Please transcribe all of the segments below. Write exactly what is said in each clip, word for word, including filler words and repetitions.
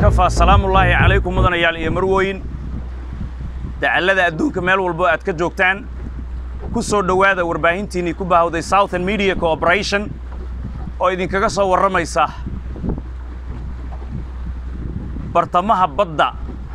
وكفى سلام الله عليكم مدن يال iyo marwooyin dacalada adduunka meel walba aad ka joogtaan ku soo dhawaada warbaahintiini ku baahday Southern Media Corporation oo idinkaga soo waramaysa bartamaha badda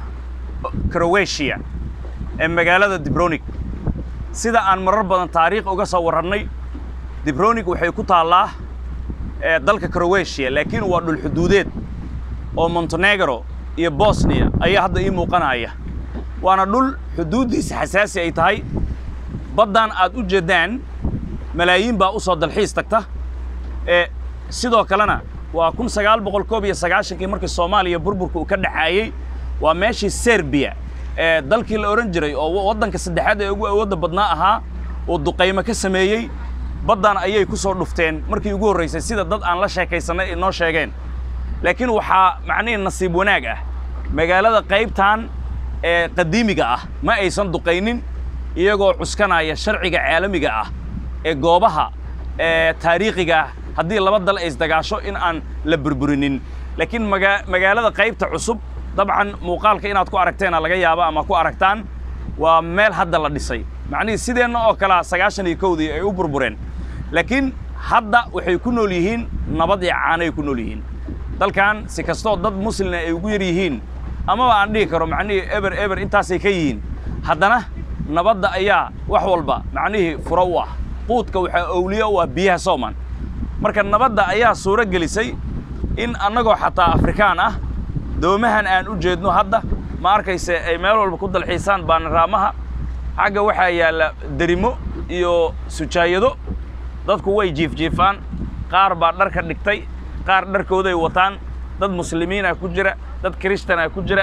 Croatia ee magaalada Dubrovnik sida aan marar badan taariikh uga soo wararnay Dubrovnik waxay ku taalaa ee dalka Croatia laakiin waa dhul xuduudeed oo Montenegro iyo Bosnia ayaa hadda ii muuqanaya waana dhul xuduudiisa xasaasi ay tahay badan aad u jeedaan malaayiin baa u soo dalxiis tagta ee sidoo kalena waa kun sagaal boqol iyo sagaashan kii markii Soomaaliya burburku ka dhaxayay waa meeshii Serbia ee dalkii la oran jiray oo wadanka saddexaad ee ugu awoodda badnaa ahaa oo duqeymo ka sameeyay badan ayay ku soo dhufteen markii ugu horeysay sida dad aan la sheekaysanay inoo sheegeen laakiin waxa macnaheedu nasiib wanaag ah magaalada qaybtan ee qadiimiga ah ma aysan duqeynin iyagoo cuskanaya sharciga caalamiga ah ee goobaha ee taariikhiga haddii laba dal ay isdagaasho in aan la burburinin laakiin magaalada qaybta cusub dabcan muuqaalka inaad ku aragteen laga yaabo ama ku aragtaan waa meel hadda la dhisay macnaheedu sideena oo kala sagaashan iyo kow dii ay u burbureen laakiin hadda waxay ku nool yihiin nabad iyo caanay ku nool yihiin dalkan si kasto dad muslim ay ugu yar yihiin ama aan dhigi karo macnaheedu ever ever intaasay ka yihiin haddana nabadda ayaa wax walba macnaheedu furo u ah quudka waxa awliyo waa biyaha Soomaan marka nabadda ayaa suura gelisay in anagoo xataa Afrikaan ah doomahan aan u jeedno hadda ma arkayse ay meel walba ku dalxiisaan baanraamaha xagga waxa yaala darimo iyo sujaayado dadku way jiif jiifaan qaar baa dharka dhigtay qaar dharkooda ay wataan dad muslimiin ah ku jira dad Kristaan ah ku jira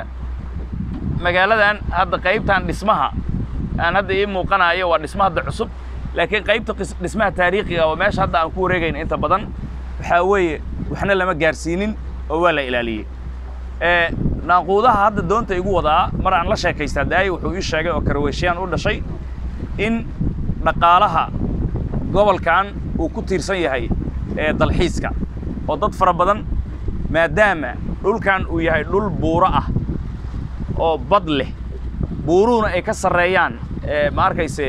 magaaladan hadda qaybtan dhismaha aan hadda ii muuqanayo waa dhismaha cusub laakiin qaybta dhismaha taariikhiga oo meesha hadda aan ku wareegayno inta badan waxa weeye waxna lama gaarsiinin oo waa la ilaaliyay ee naaquudaha hadda doonta igu wadaa mar aan la sheekaystay daay wuxuu ii sheegay oo Croatian u dhashay in dhaqaalaha gobolkan uu ku tiirsan yahay ee dalxiiska oo dad fara badan maadaama dhulkan uu yahay dhul buuro ah oo bad leh buuruuna ay ka sareeyaan ee ma arkayse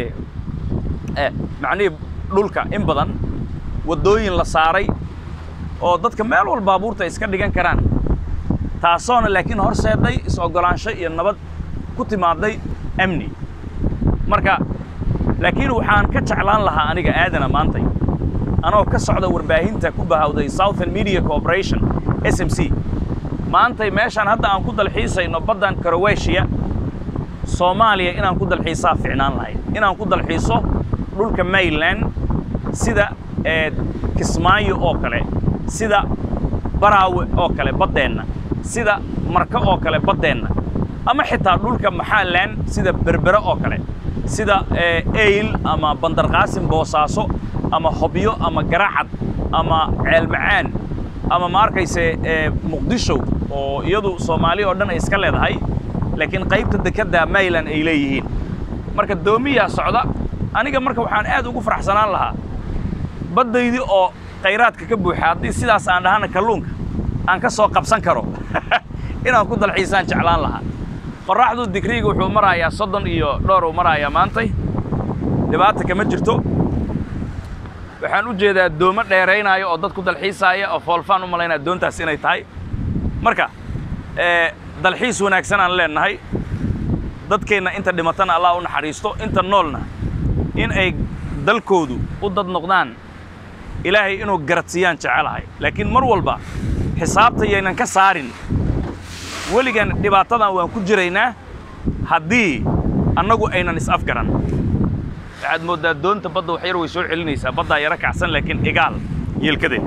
ee macnaheedu dhulka in badan wadooyin la saaray oo dadka meel walba baabuurta iska dhigan karaan taasoona laakiin horseeday is ogolaansho iyo nabad ku timaaday amni marka laakiin waxaan ka jeclaan lahaa aniga aadana maantay anoo ka socda warbaahinta ku baahday Southern Media Corporation S M C maantay meeshan hadda aan ku dalxiisayno badan Croatia Soomaaliya inaan ku dalxiisaa fiicnaan lahayd inaan ku dalxiiso dhulka mainland sida ee Kismaayo oo kale sida Baraawe oo kale badeena sida Marka oo kale badeena ama xitaa dhulka maxallan sida Berbera oo kale sida Eyl ama Bandar Qaasim Boosaaso ama Hobyo ama Garaacad ama Ceel Macaan ama ma arkayse Muqdisho oo iyadu Soomaaliya oo dhan ay iska leedahay laakiin qaybta dekada Mainland ay leeyihiin marka doomiya socda aniga marka waxaan aad ugu faraxsanaan lahaa badaydi oo khayraadka ka buuxa hadii sidaas aan dhahana kalluunka aan ka soo qabsan karo inaan ku dalxiisaan jeclaan lahaa qorraxdu digriga wuxuu marayaa soddon iyo dhowr uu marayaa maantay dhibaato kama jirto waxaan u jeedaa doomo dheereynayo oo dad ku dalxiisaya oo foolfaan u maleynaa doontaas inay tahay marka ee dalxiis wanaagsan aan leenahay dadkeena inta dhimatana Allah u naxariisto inta noolna in ay dalkoodu u dad noqdaan ilaahay inuu garadsiyaan jecelahay laakiin mar walba xisaabta yeenan ka saarin waligan dhibaatadan waan ku jiraynaa haddii annagu aynan is afgaran waxaad moodaa doonta badda wax yar way soo celinaysaa badda yara kacsan laakiin igaal yeelkade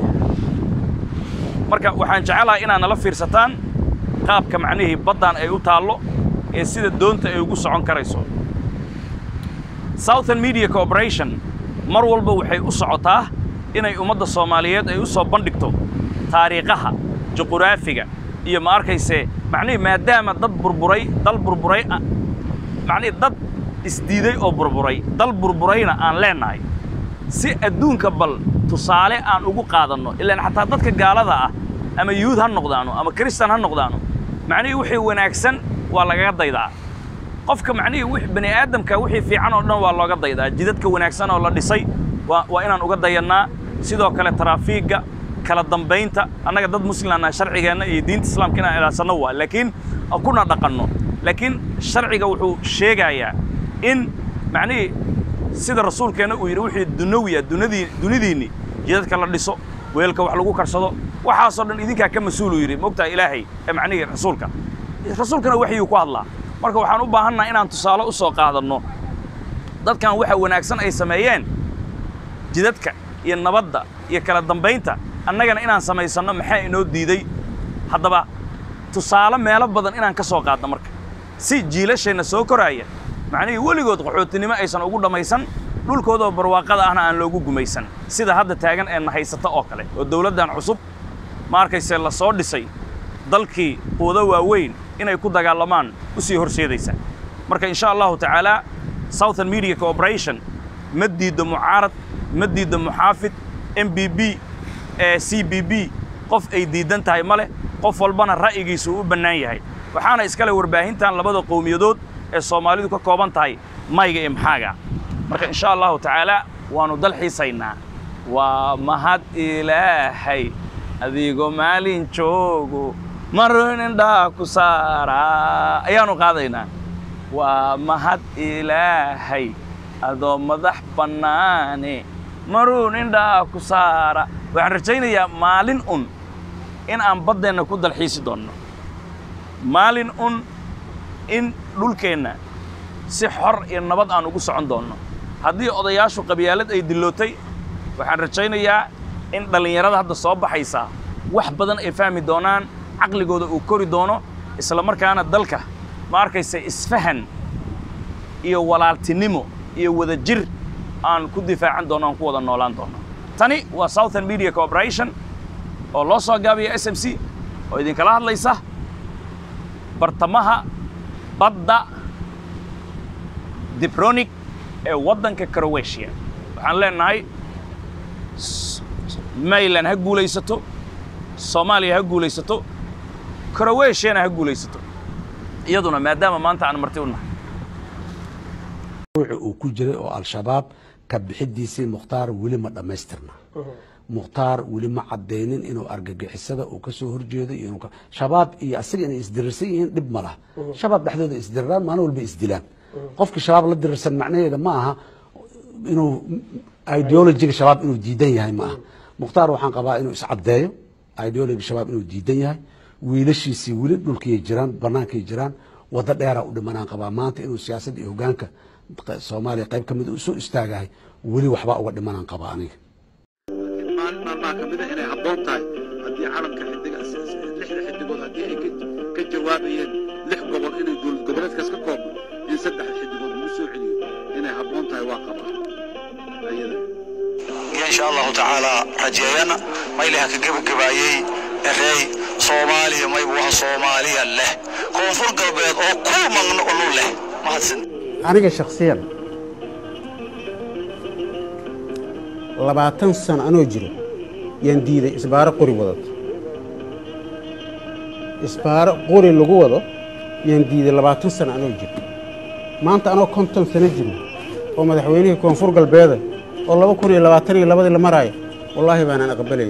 marka waxaan jecelahay inaan nala fiirsataan qaabka macnaheedu baddan ay u taallo ee sida doonta ay ugu socon karayso Southern Media Corporation mar walba waxay u socotaa inay ummadda Soomaaliyeed ay u soo bandhigto taariikhaha juqraafiga iyo ma arkayse macnaheedu maadaama dad burburay dal burburay macnaheedu dad isdiiday oo burburay dal burburayna aan leenahay si adduunka bal tusaale aan ugu qaadano ilaa xataa dadka gaalada ah ama yuud ha noqdaano ama kristaan ha noqdaano معني وحي وناكسن ولا قد ضيدا قفك معني وح بني آدم كوحي في عنه أنه والله قد ضيدا جدتك وناكسن ولا دسي وإن أنا قد ضينا سيدو كلا ترافيق كلا ضمبينتا أنا قد مسلم أنا شرعي أنا دين الإسلام كنا إلى سنوة لكن أكون دقنه لكن الشرعي وحو شيء جاية إن معني سيد الرسول كان ويروح الدنيوية دندي دنديني جدتك الله دسو ويلك وحلقو كرصدو وحاصل إن إذا كان مسؤول يري مقطع إلهي معني رسولك رسولك وحي يقول الله marka waxaan u baahanaa inaan tusaale u soo qaadano dadkan waxa wanaagsan ay sameeyeen jidadka iyo nabadda iyo kala dambeynta annagana inaan samaysano maxay inoo diiday haddaba tusaale meelo badan inaan ka soo qaadno marka si jiilasheena soo koraya macnaheedu weligood qaxootinimo aysan ugu dhamaysan dhulkooda barwaaqada ahna aan loogu gumaysan sida hadda taagan ee nahaysata oo kale oo dawladdan cusub ma arkayse la soo dhisay dalkii qooda waaweyn inay ku dagaalamaan u sii horseedaysa marka insha Allah ta'ala Southern Media Corporation madiida mucaarad madiida muxaafid M B B C B B qof ay diidan tahay male qof walbana ra'yigiisu u bannaan yahay waxaana iskale warbaahintan labada qowmiyadood ee Soomaalidu ka kooban tahay mayga iyo maxaaga marka insha Allah ta'ala waanu dal xiisaynaa waa mahad ilaahay adigo maalin joogo marun inda ku saara ayaanu qaadaynaa waa mahad ilaahay adoo madax banaane marun inda ku saara waxaan rajaynayaa maalin un in aan badeena ku dalxiisi doono maalin un in dhulkeena si xor iyo nabad aan ugu socon doono haddii odayaashu qabyaalad ay dilootay waxaan rajaynayaa in dhalinyarada hadda soo baxaysa wax badan ay fahmi doonaan caqligooda uu kori doono isla markaana dalka ma arkaysa isfahan iyo walaaltinimo iyo wada jir aan ku difaacan doono aan ku wada noolaan doono tani waa Southern Media Corporation oo loo soo gaabiyo S M C oo idin kala hadlaysa bartamaha badda Dibronik ee wadanka Croatia waxaan leenahay Maylan ha guulaysato Soomaaliya ha guulaysato Croatia ha guulaysato iyaduna maadaama maanta aan marti u nahay wuxuu ku jiray oo al-shabaab ka bixidiisii muxtaar wali ma dhameystirna muxtaar wali ma cadeynin inuu argagixisada uu ka soo horjeedo inuu shabaab iyo asiga inay isdirsan yihiin dib ma laha shabaab dhaxdooda isdirraan maana walba isdilaan qofka shabaab la dirsan macnaheedu ma aha inuu ideology shabaab inuu diidan yahay ma aha muxtaar waxaan qabaa inuu is cadeeyo ideology shabaab inuu diidan yahay wiilashiisii wili dhulkii jiraan banaanka jiraan wada dheer u dhimanaan qabaa maanta inuu siyaasadda iyo hoggaanka Soomaaliya qayb kamid u soo istaagahay wili waxba uga dhimanaan qabaa aniga ما ما كمدة إنها هبطتها هدي عالم كحدق لحد حدقون هدي أي كجوابين لح قبل إنه يقول قبلت كسر كوب ينسدح حدقون مسوعي إنها هبطتها واقبة أيضا إن شاء الله تعالى رجعنا ما إلها كجب جبايي الري صومالي ما يبغى صومالي له كونفور قبل أو كل من نقول له ما هتسن أنا شخصيا labaatan sano anoo jiro yaan diiday isbaaro qori wadato isbaaro qori lagu wado yaan diiday labaatan sano anoo jiro maanta anoo konton sano jiro oo madaxweynihii koonfur galbeeda oo laba kun iyo labaatan iyo labadii la maraayo wallaahi baanaan aqbalay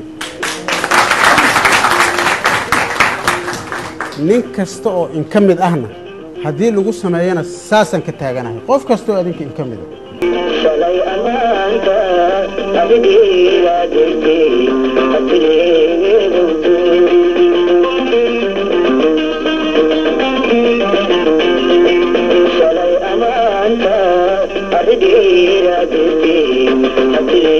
nin kasta oo in ka mid ahna haddii lagu sameeyana saasaan ka taaganahay qof kasta oo adinka in ka mid ah شلي أمانك أبدي لا تبدي أبدي شلي أمانك أبدي لا تبدي أبدي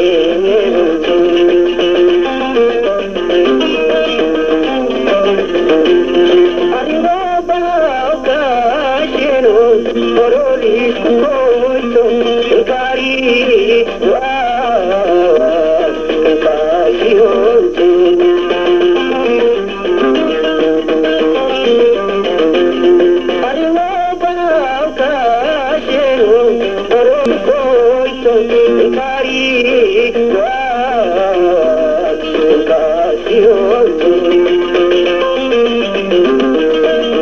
Thank you.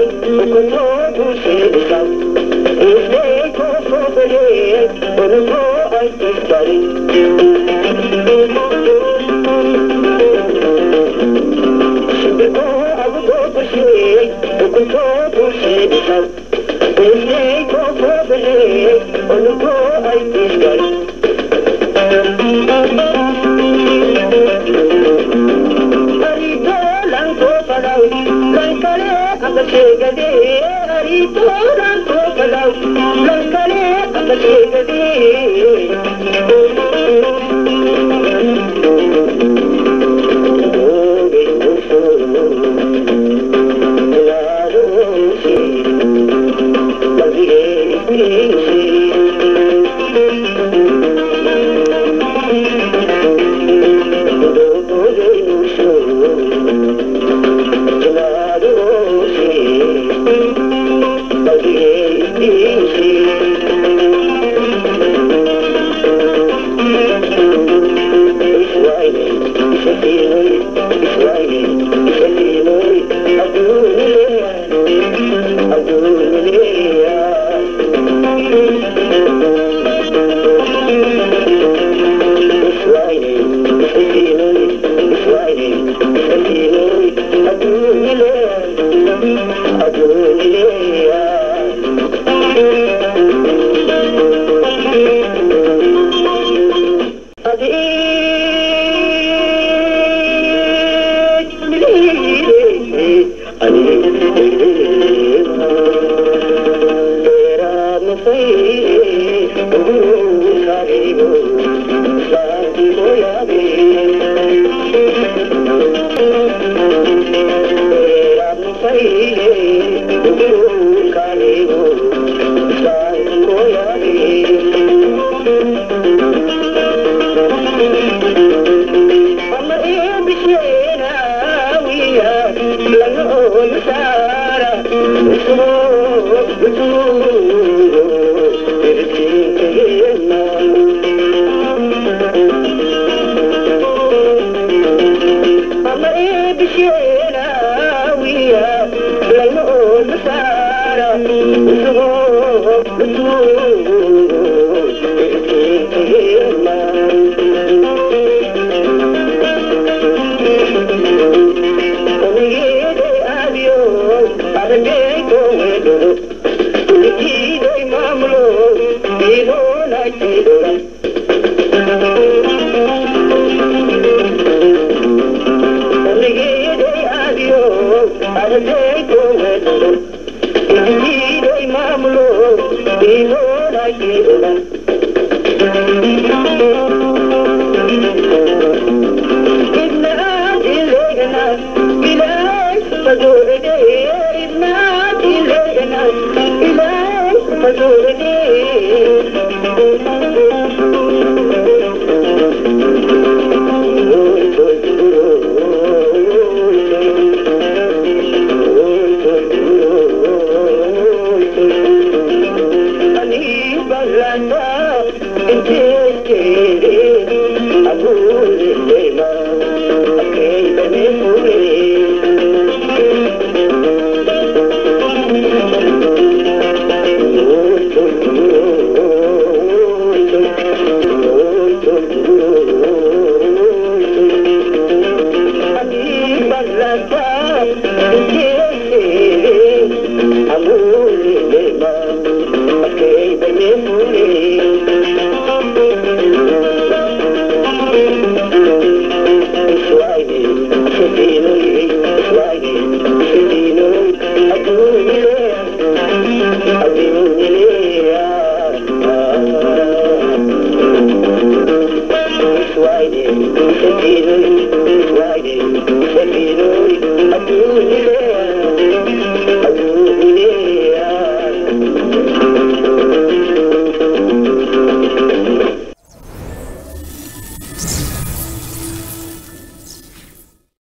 Friday, Friday, Friday,